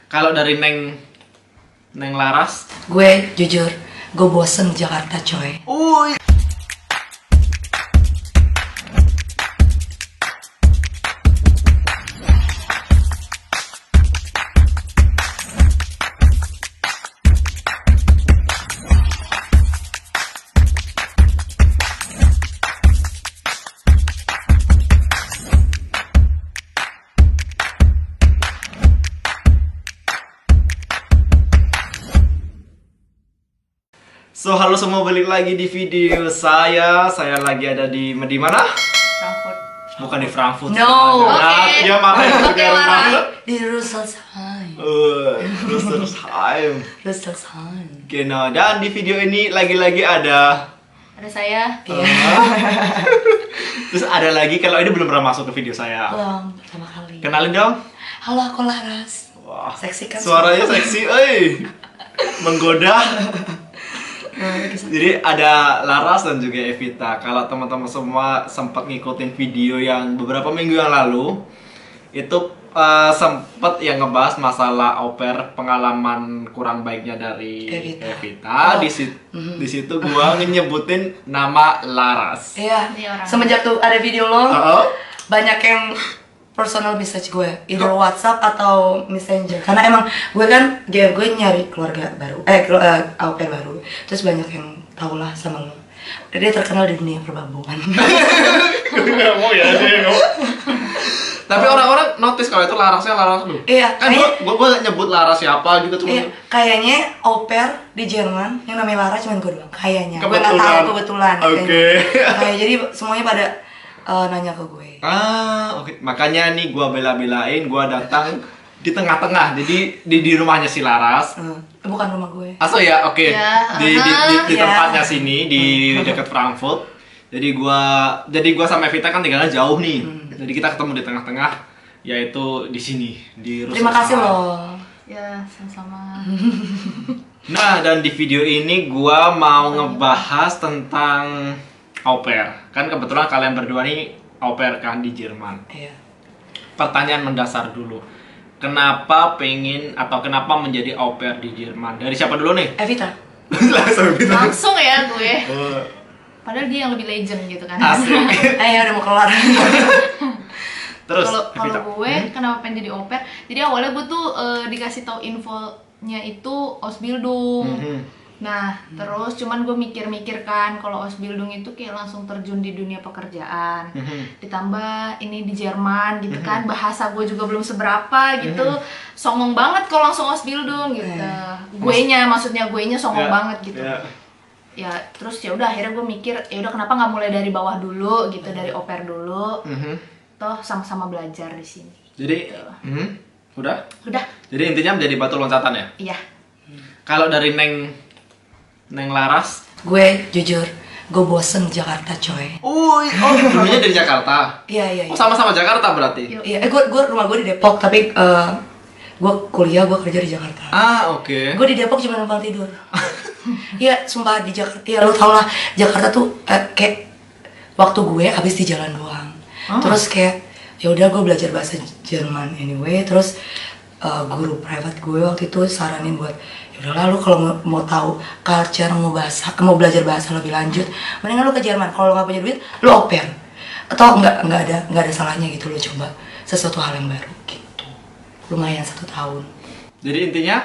Kalau dari Neng Laras, gue jujur, gue bosen Jakarta coy. So halo semua, balik lagi di video saya. Saya lagi ada di mana? Frankfurt. Bukan di Frankfurt. No. Oke. Ya makanya Oke, Lara. Di Rüsselsheim. Rüsselsheim. Rüsselsheim. Genau. Dan di video ini lagi-lagi ada. Ada saya. Iya. Terus ada lagi, kalau ini belum pernah masuk ke video saya. Belum, pertama kali. Kenalin dong. Halo, aku Laras. Wah, Seksi kan? suaranya seksi, menggoda. Jadi ada Laras dan juga Evita. Kalau teman-teman semua sempat ngikutin video yang beberapa minggu yang lalu, itu sempat yang ngebahas masalah au pair, pengalaman kurang baiknya dari Evita. Di situ gua nyebutin nama Laras. Iya. Ini orang. Semenjak tuh ada video lo, Oh. banyak yang personal message gue, either WhatsApp atau Messenger. Karena emang gue kan, gue nyari keluarga baru, au pair baru. Terus banyak yang tau lah sama lo. Dia terkenal di dunia perbabuan. Nggak mau ya dia mau. Tapi orang-orang notice kalau itu Larasnya Laras lu. Iya, Kan gua nyebut Laras siapa gitu cuma. Iya, kayaknya au pair di Jerman yang namanya Lara cuma gue doang. Kayaknya. Gue nggak tahu kebetulan. Oke. Kayak jadi semuanya pada nanya ke gue. Oke. Makanya nih gua bela-belain, gua datang di tengah-tengah. Jadi di rumahnya si Laras. Bukan rumah gue. Aso ya, oke. Ya, Di Ya. tempatnya sini di dekat Frankfurt. Jadi gua sama Evita kan tinggalnya jauh nih. Jadi kita ketemu di tengah-tengah, yaitu di sini di Terima kasih Rüsselsheim. loh. Ya, sama-sama. Nah, dan di video ini gua mau ngebahas tentang au pair. Kan kebetulan kalian berdua nih au pair kan di Jerman. Iya. Pertanyaan mendasar dulu. Kenapa pengen atau kenapa menjadi au pair di Jerman? Dari siapa dulu nih? Evita. Langsung Evita. Langsung ya gue. Oh, Padahal dia yang lebih legend gitu kan. asik. Udah mau keluar. Terus Kalau Evita. gue kenapa pengen jadi au pair? Jadi awalnya gue tuh dikasih tahu infonya itu Ausbildung. Nah, terus cuman gue mikir-mikir kan kalau Ausbildung itu kayak langsung terjun di dunia pekerjaan. Ditambah ini di Jerman gitu kan, bahasa gue juga belum seberapa gitu. Songong banget kalau langsung Ausbildung gitu. Maksudnya guenya songong Ya, banget gitu. ya. Ya, terus ya udah akhirnya gue mikir, ya udah kenapa nggak mulai dari bawah dulu gitu, dari au pair dulu. Toh sama-sama belajar di sini. Jadi, udah? Udah, Jadi intinya menjadi batu loncatan ya? iya. Kalau dari Neng Laras, Gue jujur, gue bosen Jakarta coy. dulunya dari Jakarta. Iya. Oh, sama-sama Jakarta berarti? Iya, gue rumah gue di Depok, tapi gue kuliah, gue kerja di Jakarta. Oke. Gue di Depok cuma numpang tidur. Iya, sumpah di Jakarta. Iya, lo tau lah, Jakarta tuh kayak waktu gue habis di jalan doang. Terus kayak ya udah gue belajar bahasa Jerman anyway. Terus guru private gue waktu itu saranin buat ya udahlah lu kalau mau tahu culture, mau belajar bahasa lebih lanjut, mendingan lu ke Jerman. Kalau lu nggak punya duit, lu au pair. Atau nggak ada salahnya gitu lo coba sesuatu hal yang baru gitu. Lumayan 1 tahun. Jadi intinya,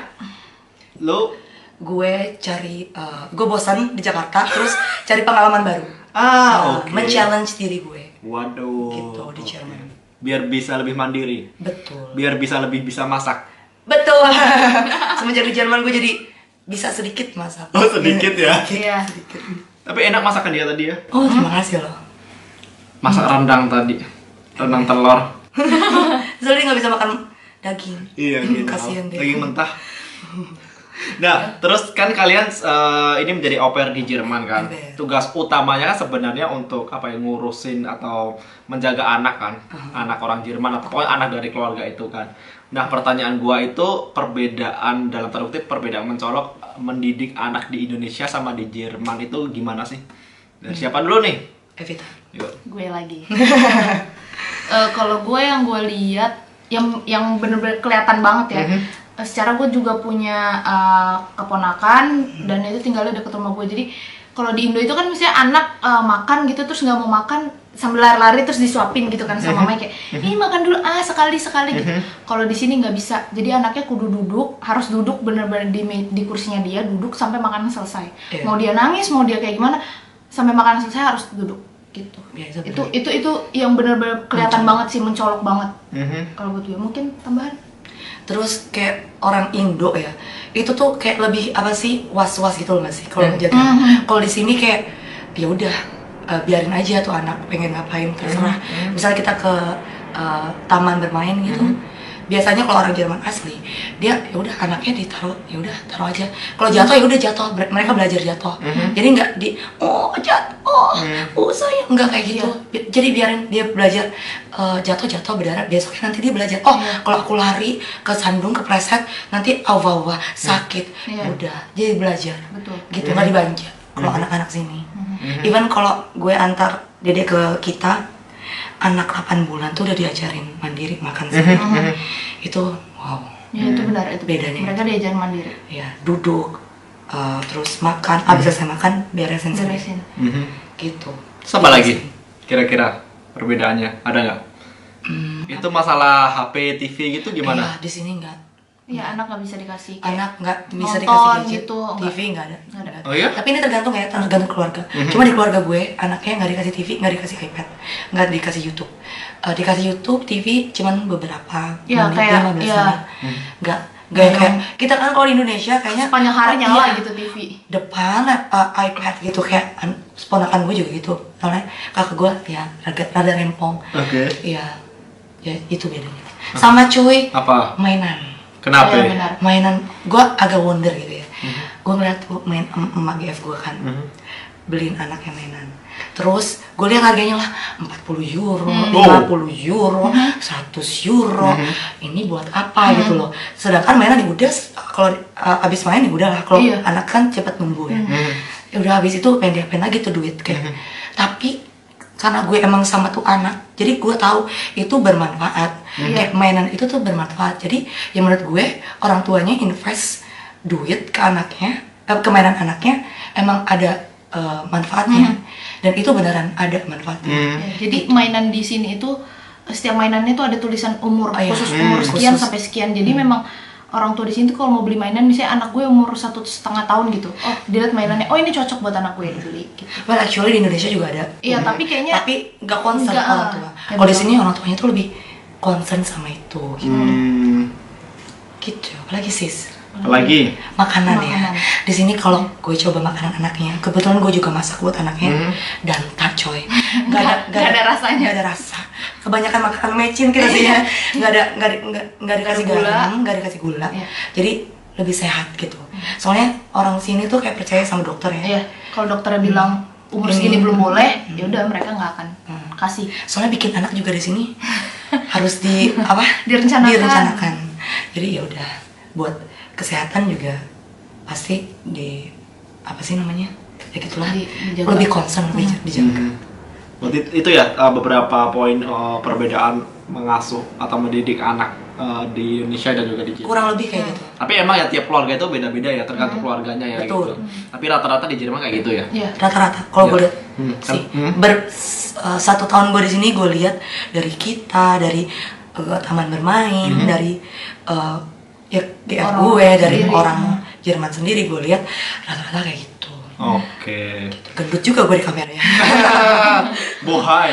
Gue cari, gue bosan di Jakarta, terus cari pengalaman baru. oke. Men-challenge diri gue. Waduh. Gitu di Jerman. Biar bisa lebih mandiri. Betul. Biar lebih bisa masak. Betul. Semenjak di Jerman gue jadi bisa sedikit masak. Oh, sedikit ya? Iya. Sedikit. Tapi enak masakan dia tadi ya. Oh, terima kasih loh. Masak rendang tadi. Rendang telur. Soalnya dia nggak bisa makan daging. Iya, gitu. Kasian dia. Daging mentah. Nah, terus kan kalian ini menjadi au pair di Jerman kan. Iya. Tugas utamanya kan sebenarnya untuk apa ya, ngurusin atau menjaga anak kan. Anak orang Jerman atau pokoknya anak dari keluarga itu kan. Nah, pertanyaan gua itu perbedaan dalam tanda kutip, perbedaan mencolok mendidik anak di Indonesia sama di Jerman itu gimana sih? Dari siapa dulu nih? Evita. Yuk. Gue lagi. Kalau gue yang gue lihat yang bener-bener kelihatan banget ya. secara gue juga punya keponakan dan itu tinggalnya deket rumah gue. Jadi kalau di Indo itu kan misalnya anak makan gitu terus nggak mau makan sambil lari-lari terus disuapin gitu kan sama mamanya kayak ini makan dulu sekali gitu. Kalau di sini nggak bisa. Jadi anaknya kudu duduk, harus duduk bener-bener di kursinya dia, duduk sampai makanan selesai. Mau dia nangis, mau dia kayak gimana, sampai makanan selesai harus duduk gitu. Itu yang bener-bener kelihatan banget sih, mencolok banget. Kalau buat gue mungkin tambahan. Terus kayak orang Indo ya, itu tuh kayak lebih apa sih, was-was gitu loh nggak sih kalau ngejaga. Kalau di sini kayak ya udah biarin aja tuh anak pengen ngapain terserah. Misalnya kita ke taman bermain gitu, biasanya kalau orang Jerman asli dia ya udah anaknya ditaruh, ya udah taruh aja. Kalau jatuh ya udah jatuh, mereka belajar jatuh. Jadi nggak jatuh, sayang, nggak kayak gitu. Jadi biarin dia belajar jatuh berdarah. Besoknya nanti dia belajar, kalau aku lari ke sandung kepleset nanti awa sakit. Udah jadi belajar. Betul. Gitu, nggak dibanja kalau anak-anak sini. Even kalau gue antar dedek ke kita, anak 8 bulan tuh udah diajarin mandiri makan sendiri. Itu wow. Ya itu benar, itu bedanya. Mereka diajarin mandiri. Ya, duduk, terus makan, habis selesai makan beresin sendiri. Gitu. Sama lagi kira-kira perbedaannya ada nggak? Itu masalah HP, TV gitu gimana? Di sini enggak. Iya, anak nggak bisa dikasih. Anak nggak bisa nonton dikasih gadget, gitu, TV nggak ada. Oh iya? Tapi ini tergantung ya, tergantung keluarga. Cuma di keluarga gue, anaknya nggak dikasih TV, nggak dikasih iPad, nggak dikasih YouTube. Dikasih YouTube, TV cuman beberapa ya, menit, kayak 15 menit. Nggak kayak kita kan kalau di Indonesia kayaknya sepanjang hari nyala gitu TV. Depan iPad gitu, kayak ponakan gue juga gitu. Soalnya kakak gue ya rada rempong. Iya, ya itu bedanya. Sama cuy, apa? mainan. Kenapa? Mainan, gue agak wonder gitu ya. Gue ngeliat main emak GF gue kan, beliin anaknya mainan. Terus gue lihat harganya lah 40 euro, 50 euro, 100 euro. Ini buat apa gitu loh. Sedangkan mainan udah, kalau abis main ya udah lah. Kalau anak kan cepet numbuh ya. Ya udah habis itu pengen diapain lagi tuh duit kayak. Tapi karena gue emang sama tuh anak, jadi gue tahu itu bermanfaat. Kayak mainan itu tuh bermanfaat. Jadi ya menurut gue orang tuanya invest duit ke anaknya, ke mainan anaknya emang ada manfaatnya. Dan itu beneran ada manfaatnya. Jadi mainan di sini itu setiap mainannya itu ada tulisan umur, khusus umur sekian sampai sekian. Jadi memang orang tua di sini tuh kalau mau beli mainan, misalnya anak gue umur 1,5 tahun gitu, dilihat mainannya, ini cocok buat anak gue, dibeli gitu. Well, actually di Indonesia juga ada. Iya, tapi kayaknya nggak concern orang tua. Kalau di sini orang tuanya tuh lebih concern sama itu gitu. Gitu. Apalagi sis? Apalagi makanan ya. Di sini kalau gue coba makanan anaknya, kebetulan gue juga masak buat anaknya, dan tak coy. Gak ada rasanya. Gak ada rasa. Kebanyakan makanan mecin kita sih ya. Gak dikasih garam, gak dikasih gula. Jadi lebih sehat gitu. Soalnya orang sini tuh kayak percaya sama dokter ya. Iya. Kalau dokternya bilang umur segini belum boleh, ya udah mereka nggak akan kasih. Soalnya bikin anak juga di sini harus direncanakan. Jadi ya udah buat kesehatan juga pasti apa sih namanya, ya gitulah, lebih concern, lebih dijaga. Berarti itu ya beberapa poin perbedaan mengasuh atau mendidik anak di Indonesia dan juga di Jerman. Kurang lebih kayak gitu. Tapi emang ya tiap keluarga itu beda-beda ya, tergantung keluarganya ya. Betul. Gitu. Tapi rata-rata di Jerman kayak gitu ya. Rata-rata kalau gue lihat sih, 1 tahun gue di sini gue lihat dari kita, dari taman bermain, dari ya GF gue, dari orang Jerman sendiri, gue lihat rata-rata kayak gitu. Oke. Gitu. Gendut juga gue di kamera ya. Bohai.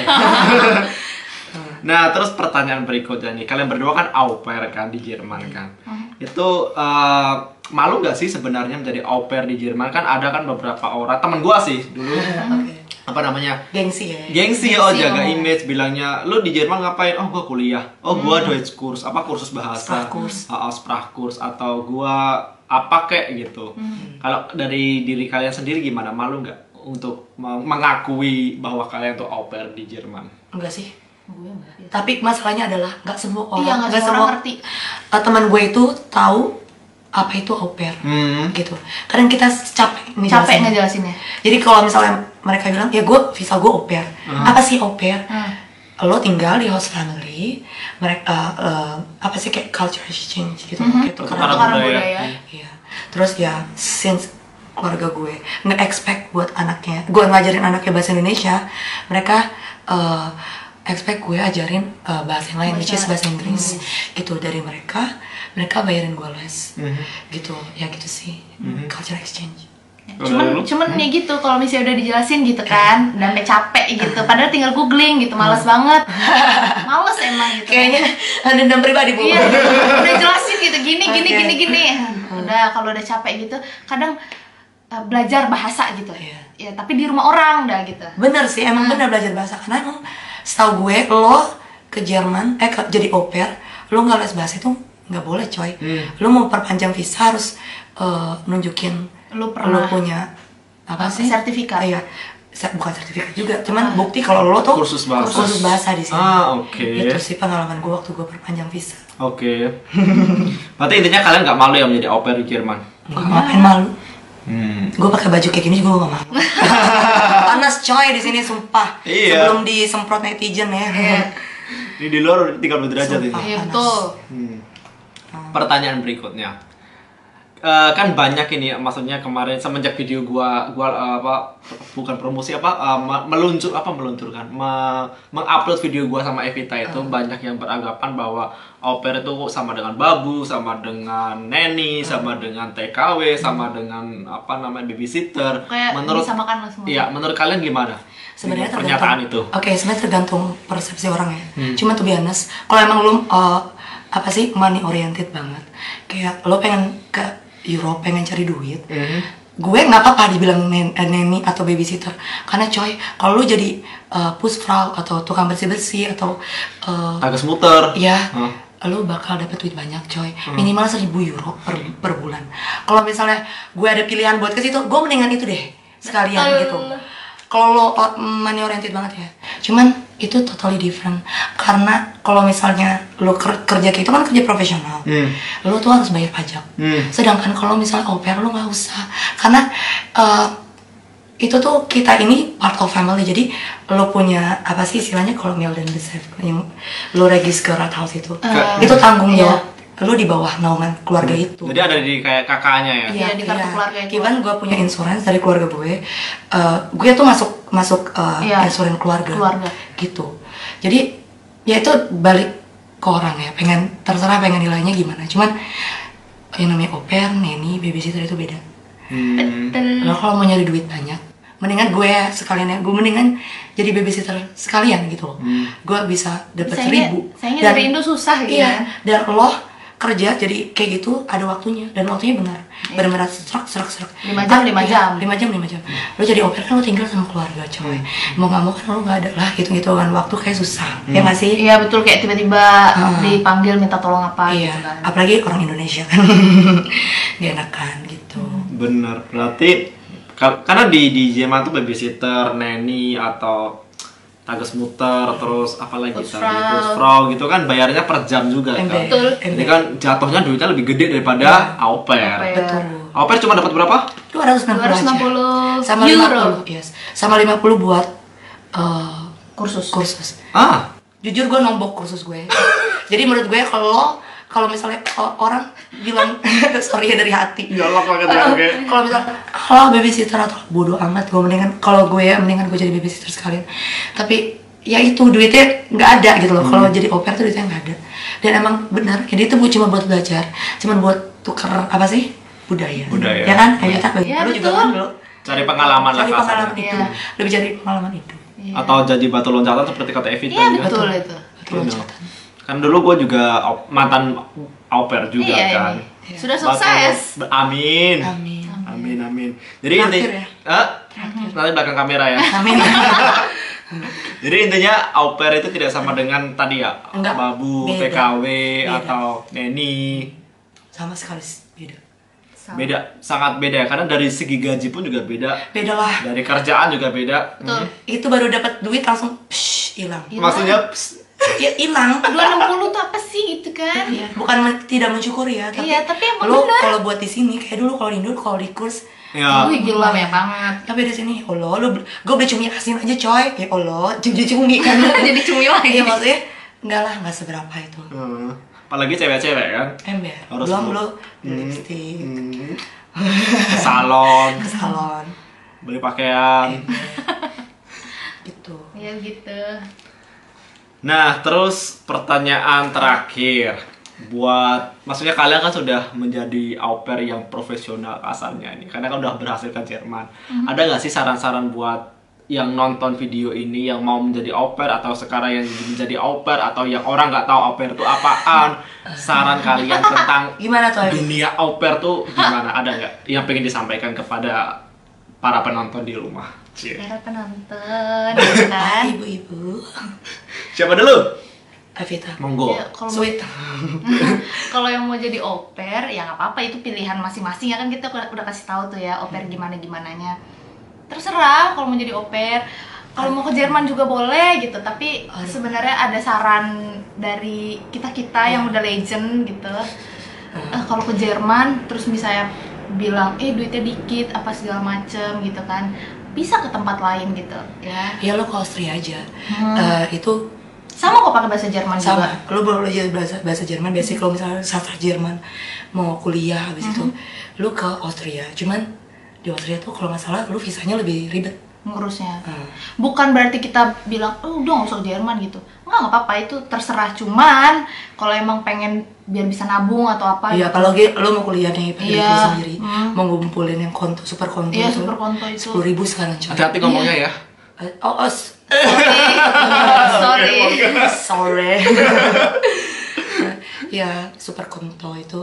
Nah, terus pertanyaan berikutnya nih, kalian berdua kan au pair kan di Jerman kan. Itu malu nggak sih sebenarnya menjadi au pair di Jerman? Kan ada kan beberapa orang, temen gue sih dulu. Apa namanya? Gengsi ya. Gengsi jaga image, bilangnya lu di Jerman ngapain? Oh, gua kuliah. Oh, gua Deutschkurs, apa kursus bahasa. Sprachkurs atau gua apa kayak gitu. Kalau dari diri kalian sendiri gimana? Malu nggak untuk mengakui bahwa kalian tuh au pair di Jerman? Enggak sih. Gue enggak. Tapi masalahnya adalah nggak semua orang, nggak semua orang ngerti. Teman gue itu tahu apa itu au pair gitu. Kadang kita capek ngejelasinnya. Jadi kalau misalnya mereka bilang, ya gue visa gue au pair. Apa sih au pair? lo tinggal di host family, mereka apa sih kayak culture exchange gitu, kayak Tukaran Tukaran budaya. Iya. Terus ya, since keluarga gue nge-expect buat anaknya, gue ngajarin anaknya bahasa Indonesia, mereka expect gue ajarin bahasa yang lain, which is bahasa Inggris, gitu. Dari mereka bayarin gue les, gitu. Ya gitu sih, culture exchange. Cuman ya gitu, kalau misalnya udah dijelasin gitu kan, udah sampai capek gitu, padahal tinggal googling gitu, males banget. Males emang gitu. Kayaknya dendam pribadi bu. Iya, udah jelasin gitu, gini. Udah kalau udah capek gitu, kadang belajar bahasa gitu. Ya, tapi di rumah orang dah gitu. Bener sih, emang bener belajar bahasa. Karena emang setahu gue, lo ke Jerman, jadi au pair, lo nggak les bahasa itu nggak boleh coy. Lo mau perpanjang visa harus nunjukin Lo lo punya apa sih? sertifikat. Iya, bukan sertifikat juga, cuman bukti kalau lo tuh Kursus bahasa. kursus bahasa di sini. Oke. Itu sih pengalaman gue waktu gue perpanjang visa. Oke. Berarti intinya kalian nggak malu ya menjadi au pair di Jerman? Nggak ngapain malu. Gue pakai baju kayak gini juga gak malu. Panas coy di sini sumpah. Iya. Sebelum disemprot netizen ya. Ini di luar 30 derajat ini. Sumpah. Iya Panas. betul. Pertanyaan berikutnya. Kan banyak ini, maksudnya kemarin semenjak video gua bukan promosi meluncurkan mengupload video gua sama Evita itu banyak yang beranggapan bahwa au pair itu sama dengan babu, sama dengan neni, sama dengan TKW, sama dengan babysitter. Kayak disamakan lah semua. Iya, menurut kalian gimana? Sebenarnya Pernyataan itu. Oke, sebenarnya tergantung persepsi orang ya. Cuma to be honest, kalau emang lo money oriented banget, kayak lo pengen ke Europe, pengen cari duit, gue nggak apa-apa dibilang neni atau babysitter, karena coy, kalau lo jadi pusfrau atau tukang bersih-bersih atau Tagas muter. ya, lo bakal dapet duit banyak coy, minimal 1.000 euro per bulan. Kalau misalnya gue ada pilihan buat ke situ, gue mendingan itu deh sekalian gitu. Kalau lo money oriented banget ya, cuman itu totally different. Karena kalau misalnya lo kerja kayak itu kan kerja profesional, lo tuh harus bayar pajak. Sedangkan kalau misalnya au pair lo nggak usah, karena itu tuh kita ini part of family. Jadi lo punya apa sih istilahnya kalau Meldenbesef yang lo regis ke Rathaus itu tanggung jawab lo di bawah naungan keluarga itu. Jadi ada di kayak kakaknya ya. Iya, di kartu keluarga itu. Even gue punya insurance dari keluarga gue tuh masuk insurance keluarga gitu. Jadi ya itu balik ke orang ya, terserah pengen nilainya gimana. Cuman yang namanya au pair, neni, babysitter itu beda. Lo kalau mau nyari duit banyak, mendingan gue sekalian ya, gue mendingan jadi babysitter sekalian gitu loh. Gue bisa dapat 1.000. Sayangnya dari Indo susah gitu. Iya, dan lo kerja jadi kayak gitu ada waktunya, dan waktunya benar-benar serak 5 jam. Lo jadi au pair kan lo tinggal sama keluarga coy, mau nggak mau kan lo nggak ada lah gitu kan, waktu kayak susah ya nggak sih? Iya betul, kayak tiba-tiba dipanggil minta tolong apa Iya, gitu kan. apalagi orang Indonesia kan gak enakan gitu. Bener, berarti karena di Jerman tuh babysitter, neni atau tagas muter, terus apalagi pusfrau gitu kan bayarnya per jam juga kan. Betul. Jadi kan jatuhnya duitnya lebih gede daripada au pair. Betul. Au pair cuma dapat berapa? 260 sama euro. 50, yes. Sama 50 buat kursus. Jujur gue nombok kursus gue. Jadi menurut gue kalau misalnya orang bilang sorry ya dari hati. Galak banget ya, oke. Kalau misalnya babysitter atau bodoh amat, gue mendingan gue jadi babysitter sekalian. Tapi ya itu duitnya nggak ada gitu loh. Kalau jadi au pair tuh duitnya nggak ada. Dan emang benar, jadi itu cuma buat belajar, cuma buat tuker apa sih budaya. Ya kan? Kayak kita Ya, lu juga kan dulu Cari pengalaman lah cari kasarnya. pengalaman itu, lebih cari pengalaman itu. Atau jadi batu loncatan seperti kata Evita Iya juga. betul itu. Betul loncatan. Kan dulu gue juga mantan au pair juga Iya, kan. ini. Sudah sukses. Amin. Amin. Jadi Terakhir ya? nanti belakang kamera ya. Amin. Jadi intinya au pair itu tidak sama dengan tadi ya, Enggak, babu, beda. TKW Beda. atau neni. Sama sekali beda. Beda, sangat beda ya, karena dari segi gaji pun juga beda. Beda lah. Dari kerjaan juga beda. Betul. Itu baru dapat duit langsung hilang. Hilang. Maksudnya ya hilang. 260 tuh apa sih gitu kan? Iya, bukan tidak mensyukuri ya, tapi, Iya, tapi emang lo benar. kalau buat di sini kayak dulu kalau di Indo kalau di kurs Ya. Wih gila banyak banget. tapi di sini Allah lo gue beli cumi asin aja coy ya Allah cumi kan Jadi cumi lagi. iya maksudnya enggak lah nggak seberapa itu Apalagi cewek-cewek kan. ember Harus belum bu- lo lipstick Ke salon, ke salon beli pakaian. gitu. Ya gitu. Nah, terus pertanyaan terakhir buat, maksudnya kalian kan sudah menjadi au pair yang profesional kasarnya ini, karena kan udah berhasil ke Jerman. Ada nggak sih saran-saran buat yang nonton video ini yang mau menjadi au pair atau sekarang yang menjadi au pair atau yang orang nggak tahu au pair itu apaan? Saran kalian tentang Gimana tuh? dunia au pair tuh gimana? Ada nggak yang pengen disampaikan kepada para penonton di rumah? Cie. Para penonton, gitu kan? Ibu-ibu. Siapa dulu? Evita. Monggo. Ya, kalau Sweet. kalau yang mau jadi au pair ya nggak apa-apa, itu pilihan masing-masing ya kan, kita udah kasih tahu tuh ya au pair gimana gimananya. Terserah kalau mau jadi au pair. Kalau mau ke Jerman juga boleh gitu, tapi sebenarnya ada saran dari kita yang udah legend gitu. Kalau ke Jerman terus misalnya bilang duitnya dikit apa segala macem gitu kan, bisa ke tempat lain gitu ya. Ya lo ke Austria aja. Itu Sama kok pakai bahasa Jerman sama. juga. Lo boleh belajar bahasa Jerman. Biasanya kalau misalnya sastra Jerman mau kuliah habis itu, lo ke Austria. Cuman di Austria tuh kalau nggak salah lo visanya lebih ribet. Ngurusnya. Bukan berarti kita bilang, udah nggak usah ke Jerman gitu. Nggak apa-apa, itu terserah. Cuman kalau emang pengen biar bisa nabung atau apa Iya, gitu. apalagi lo mau kuliah nih pakai Iya. duit sendiri, mau ngumpulin yang konto, super konto Iya, itu, super konto itu. 10.000 sekarang coy. Hati-hati ngomongnya ya. Sorry. Ya super konto itu,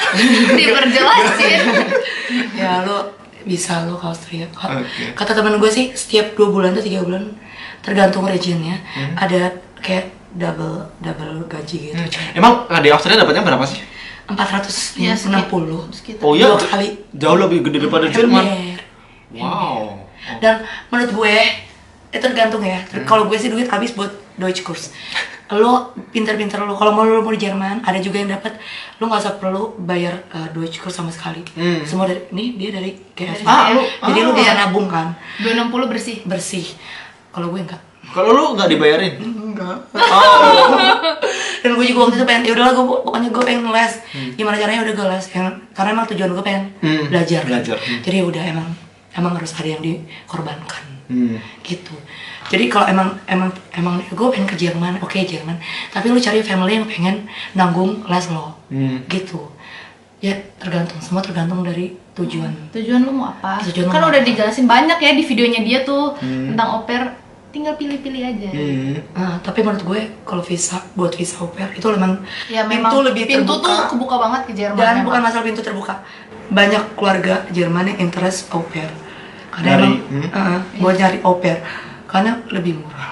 Diperjelasin. ya lo bisa lo ke Austria. Oke. Kata temen gue sih setiap 2 bulan atau 3 bulan tergantung regionnya ada kayak double gaji gitu coy. Emang di Australia dapatnya berapa sih? 460 Iya, sekitar. Oh iya, 2 kali. jauh lebih gede daripada Jerman. Ember. Wow. Dan menurut gue itu tergantung ya. Kalau gue sih duit habis buat Deutsch kurs. Lo pinter-pinter lo. Kalau mau lo mau di Jerman, ada juga yang dapat. Lo nggak usah perlu bayar Deutsch kurs sama sekali. Semua dari ini dia dari KFV. Jadi lo bisa nabung kan, 260 bersih. bersih. Kalau gue enggak. Kalau lu nggak dibayarin? Enggak. Oh. Dan gue juga waktu itu pengen, ya udahlah gue pokoknya gue pengen les. Gimana caranya udah gue les. Karena emang tujuan gue pengen belajar. Belajar. Jadi ya udah emang harus ada yang dikorbankan. Gitu. Jadi kalau emang gue pengen ke Jerman, oke Jerman. Tapi lu cari family yang pengen nanggung les lo. Gitu. Ya tergantung, semua tergantung dari tujuan. Tujuan lu mau apa? Tujuan lu Kan mau udah apa? dijelasin banyak ya di videonya dia tuh tentang au pair. Tinggal pilih-pilih aja. Tapi menurut gue kalau buat visa au pair itu memang Ya memang pintu lebih pintu terbuka. tuh kebuka banget ke Jerman. Dan memang. bukan masalah pintu terbuka. Banyak keluarga Jerman yang interest au pair. Karena Dari- emang buat nyari au pair karena lebih murah.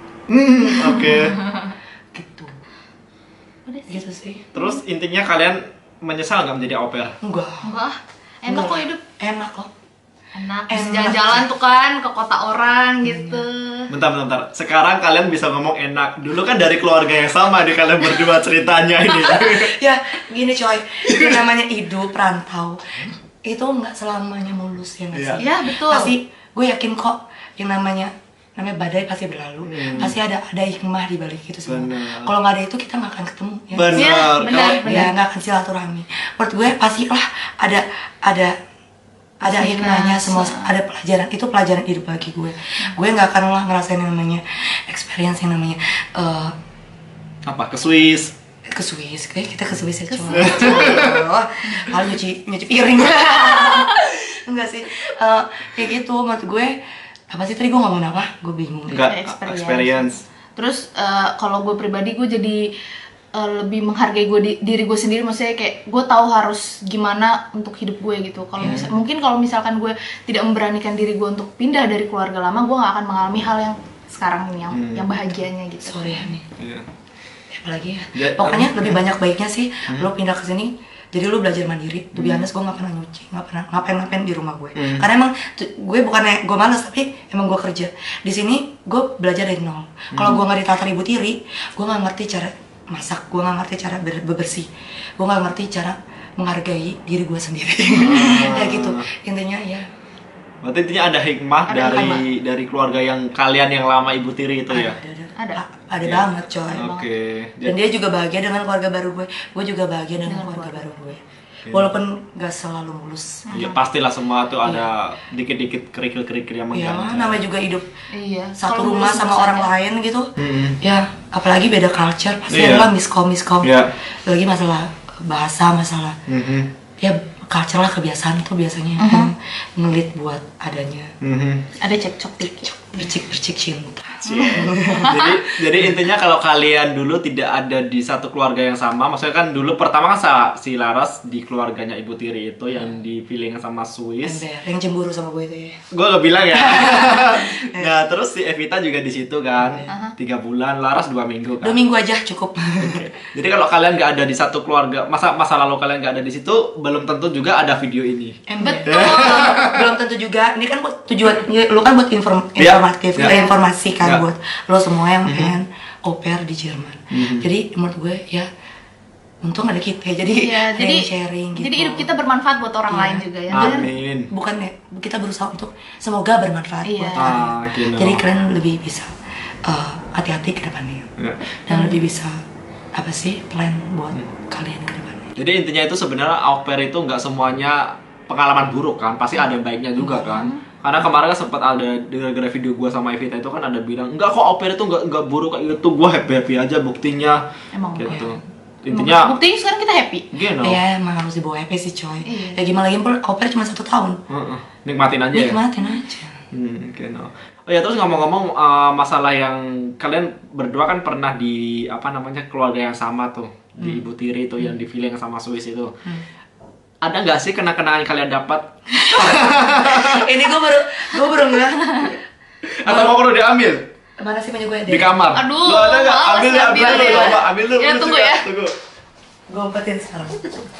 Oke. Gitu. Udah sih. Gitu sih. Terus intinya kalian menyesal nggak menjadi au pair? Enggak. Enggak. Enak kok hidup. Enak kok. Enak. Enak. Bisa jalan-jalan tuh kan ke kota orang gitu. Bentar. Sekarang kalian bisa ngomong enak. Dulu kan dari keluarga yang sama di kalian berdua ceritanya ini. Ya gini coy, itu namanya hidup rantau. Itu nggak selamanya mulus ya nggak Iya. sih? Iya, betul. Pasti gue yakin kok yang namanya badai pasti berlalu. Pasti ada hikmah di balik itu semua. Benar. Kalau nggak ada itu kita nggak akan ketemu. Ya. Benar. Iya, benar. Kalau- Ya nggak akan silaturahmi. Menurut gue pastilah ada hikmahnya semua, ada pelajaran. Itu pelajaran hidup bagi gue. Gue nggak akan lah ngerasain yang namanya experience yang namanya apa ke Swiss? ke Swiss, kayak kita ke Swiss ya coy. Kalau nyuci piring. Enggak sih, kayak gitu menurut gue. Apa sih tadi gue ngomong apa? Gue bingung. Enggak, Experience. experience. Terus kalau gue pribadi gue jadi lebih menghargai diri gue sendiri, maksudnya kayak gue tahu harus gimana untuk hidup gue gitu. Kalau mungkin kalau misalkan gue tidak memberanikan diri gue untuk pindah dari keluarga lama, gue nggak akan mengalami hal yang sekarang ini yang bahagianya gitu. Sorry ya nih. Iya. Apalagi ya. Ya, Pokoknya lebih banyak baiknya sih lo pindah ke sini Jadi lu belajar mandiri. Tuh biasa gue nggak pernah nyuci, nggak pernah ngapain di rumah gue. Karena emang gue bukannya gue malas, tapi emang gue kerja. Di sini gue belajar dari nol. Kalau gue nggak ditata ibu tiri, gue nggak ngerti cara masak, gue nggak ngerti cara bebersih, gue nggak ngerti cara menghargai diri gue sendiri. Ya gitu intinya ya. Berarti intinya ada hikmah dari keluarga yang kalian yang lama ibu tiri itu ya? Ada banget coy. Oke. Dan dia juga bahagia dengan keluarga baru gue juga bahagia dengan keluarga baru gue. Walaupun gak selalu mulus. Ya pastilah semua tuh ada dikit-dikit kerikil-kerikil yang Iya, mengganjal. namanya juga hidup satu Kalau rumah mulus sama susah orang ya. lain gitu. Ya, apalagi beda culture, pasti Iya. ada miskom. Iya. Lagi masalah bahasa, masalah ya culture lah, kebiasaan tuh biasanya ngelit buat adanya Ada cekcok dikit. percik cinta. Jadi intinya kalau kalian dulu tidak ada di satu keluarga yang sama, maksudnya kan dulu pertama kan si Laras di keluarganya ibu tiri itu yang di feeling sama Swiss. Ember, yang cemburu sama gue itu ya. Gue gak bilang ya. Nah terus si Evita juga di situ kan, 3 bulan, Laras 2 minggu kan. 2 minggu aja cukup. Jadi kalau kalian nggak ada di satu keluarga, masa lalu kalian nggak ada di situ, belum tentu juga ada video ini. Betul. Belum tentu juga. Ini kan buat tujuan, lu kan buat informatif, Ya. informasi kan Ya. buat lo semua yang pengen au pair di Jerman. Jadi menurut gue ya untung ada kita. Jadi sharing gitu. Jadi hidup kita bermanfaat buat orang lain juga ya. Dan Amin. bukan ya, kita berusaha untuk semoga bermanfaat Iya. buat kalian. Gitu. Jadi kalian lebih bisa hati-hati ke depannya. Ya. Dan lebih bisa apa sih plan buat kalian ke depannya. Jadi intinya itu sebenarnya au pair itu nggak semuanya pengalaman buruk kan, pasti ada yang baiknya juga kan. Karena kemarin kan sempat ada gara-gara video gua sama Evita itu kan ada bilang enggak kok au pair itu nggak buruk kayak gitu, gua happy aja buktinya. Emang gitu. Intinya buktinya sekarang kita happy. gitu. Ya emang harus dibawa happy sih coy. Iya. Ya gimana lagi pun au pair cuma 1 tahun. Nikmatin aja ya. Nikmatin aja. Gitu. Oh ya terus ngomong-ngomong masalah yang kalian berdua kan pernah di apa namanya keluarga yang sama tuh di ibu tiri itu yang di feeling sama Swiss itu. Ada nggak sih kenang-kenangan yang kalian dapat? Ini gue baru nggak. Atau mau perlu diambil Mana sih punya gue di kamar? Aduh, Lo ada nggak? males Ambil ya, ngambil ambil ya. dulu, coba ambil dulu. Ya, dulu tunggu juga. ya. Tunggu. Gue umpetin sekarang.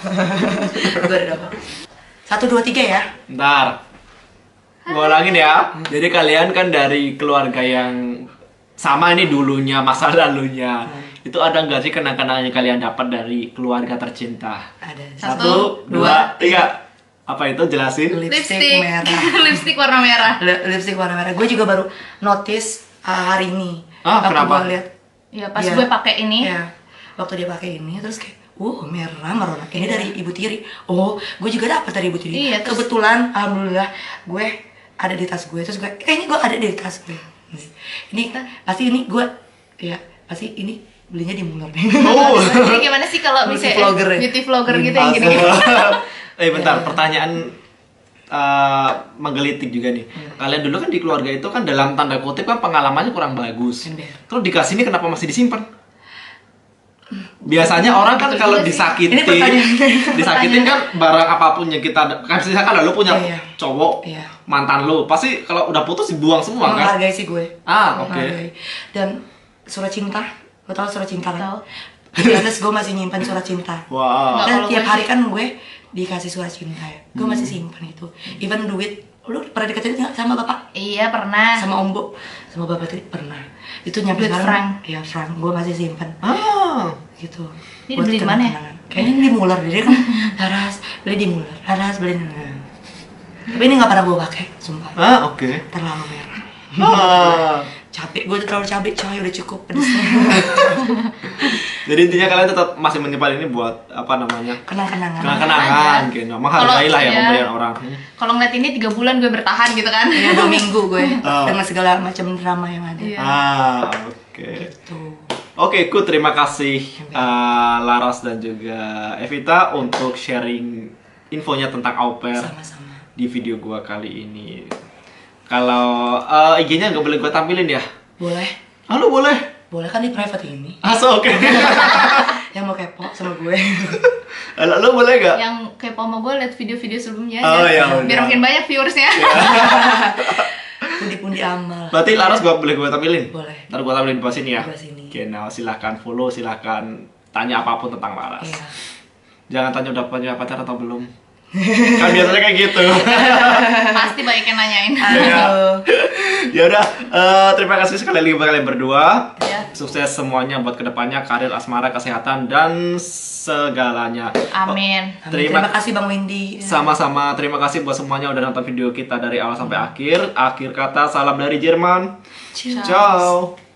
Gue udah dapat. 1, 2, 3 ya. Ntar. Gue ulangin ya. Jadi kalian kan dari keluarga yang sama ini dulunya, masa lalunya. Itu ada nggak sih kenang-kenangan yang kalian dapat dari keluarga tercinta? Ada. 1, 2, 3. Apa itu jelasin? Lipstick merah. Lipstick warna merah. Lipstick warna merah. Gue juga baru notice hari ini. Ah, Waktu kenapa? gue lihat. Ya pas Iya. gue pakai ini. Iya. Waktu dia pakai ini terus kayak, merah merona. Ini dari ibu tiri. Oh, gue juga dapat dari ibu tiri. Iya, terus- Kebetulan, alhamdulillah, gue ada di tas gue. Terus gue, kayaknya gue ada di tas gue. Ini pasti ini gue, ya pasti ini belinya di Muller nih. Oh. Jadi gimana sih kalau Beauty misalnya vlogger ya? beauty vlogger gitu yang gini-gini? Bentar, pertanyaan menggelitik juga nih. Kalian dulu kan di keluarga itu kan dalam tanda kutip kan pengalamannya kurang bagus. Ember. Terus dikasih ini kenapa masih disimpan? Biasanya orang kan Betul kalau juga sih. disakitin, Ini pertanyaan. disakitin kan barang apapun yang kita, kan misalkan lu punya Iya. cowok, Iya. mantan lu, pasti kalau udah putus dibuang semua kan? Menghargai sih gue. Ah, oke. Menghargai. Dan surat cinta, lo tau surat cinta kan? Tahu. Di atas gue masih nyimpan surat cinta. Wah. Nggak, Dan kalau tiap gue hari sih- kan gue dikasih surat cinta ya. Gue masih simpan itu. Even duit, lu pernah deketin nggak sama bapak? Iya pernah. Sama om Bu? Sama bapak tadi pernah. Itu nyampe Duit sekarang. frank. Iya frank, gue masih simpan. Ah. Gitu. Ini Buat dibeli di mana ya? kenang-kenangan. Kayaknya di Muller, jadi kan Laras beli di Muller, Laras beli di Tapi ini nggak pernah gue pakai, sumpah. Ah, oke. Terlalu merah. Ah. Capek, gue udah terlalu capek coy, udah cukup pedesnya. Jadi intinya kalian tetap masih menyimpan ini buat apa namanya? Kenang-kenangan. Kenang-kenangan gitu. Menghargai lah ya Iya. pemberian orang. Kalau ngeliat ini 3 bulan gue bertahan gitu kan. Iya 2 minggu gue Oh. dengan segala macam drama yang ada. Iya. Ah, oke. Tuh. Oke, Ku, terima kasih Laras dan juga Evita untuk sharing infonya tentang au pair Sama-sama. di video gua kali ini. Kalau IG-nya nggak boleh gua tampilin ya? Boleh. Halo, boleh. Boleh kan di private ini. Aso, oke. Yang mau kepo sama gue. Lo boleh nggak? Yang kepo sama gue liat video-video sebelumnya Oh, ya. ya Biar udah. makin banyak viewersnya. Pundi-pundi amal. Berarti Laras boleh gua tampilin? Boleh. Ntar gua tampilin di bawah sini ya. Di bawah sini. Oke, nah silahkan follow, silahkan tanya apapun tentang Laras. Iya. Jangan tanya udah punya pacar atau belum. Kan biasanya kayak gitu. Pasti banyak yang nanyain. Ya udah, terima kasih sekali lagi buat kalian berdua. Ya. Sukses semuanya buat kedepannya, karir, asmara, kesehatan, dan segalanya. Amin. Terima kasih Bang Wendy. Sama-sama, terima kasih buat semuanya udah nonton video kita dari awal sampai akhir. Akhir kata, salam dari Jerman. Ciao. Ciao.